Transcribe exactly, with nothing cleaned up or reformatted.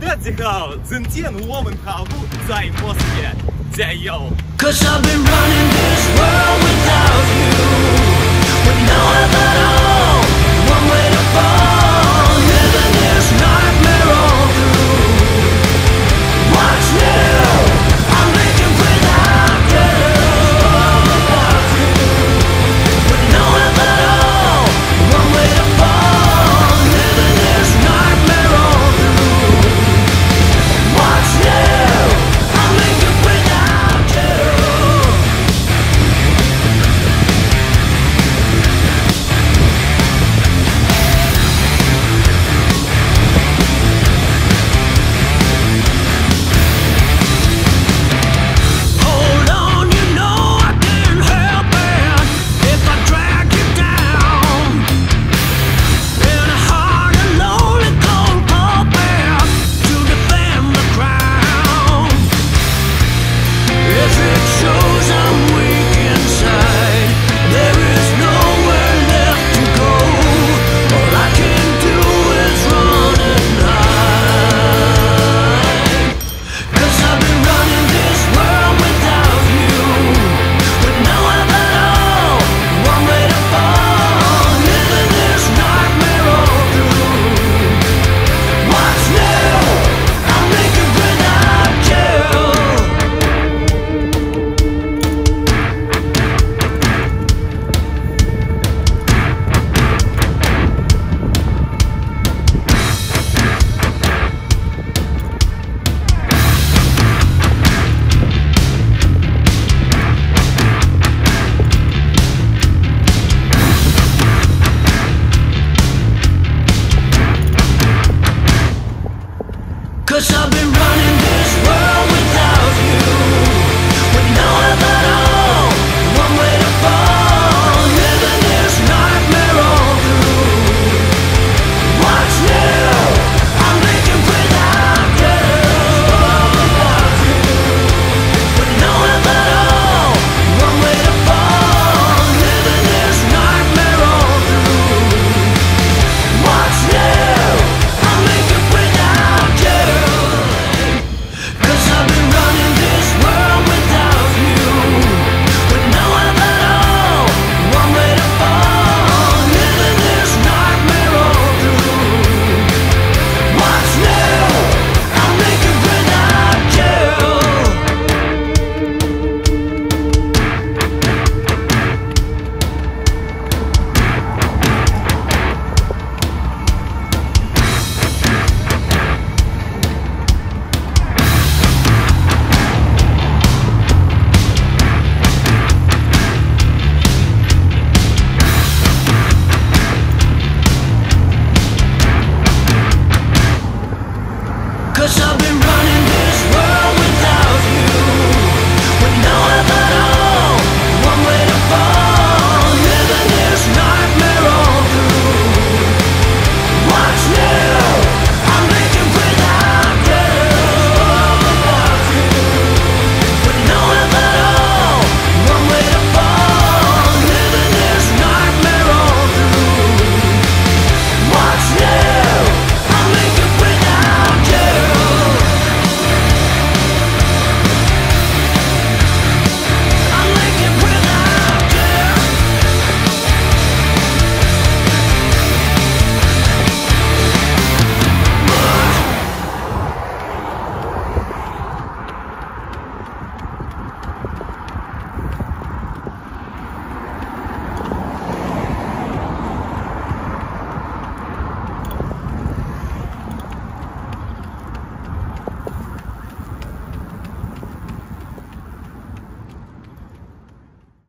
这时候今天我们跑步在摩斯街加油。 Cause I've been running this world without you, with no help at all, one way to fall, living this nightmare all through. What's new? I'm making without you, without you, with no help at all, one way to fall, living this nightmare all through. What's new? I'm making without you. Hold on, you know I can't help it if I drag you down in a hard and lonely cold pulpit to defend the crown. If it shows I'm weak inside, there is nowhere left to go. All I can do is run and hide. 'Cause I've been running this world without you, with no help at all, one way to fall, living this nightmare all through. What's new? I'm making without you. Cause I've been running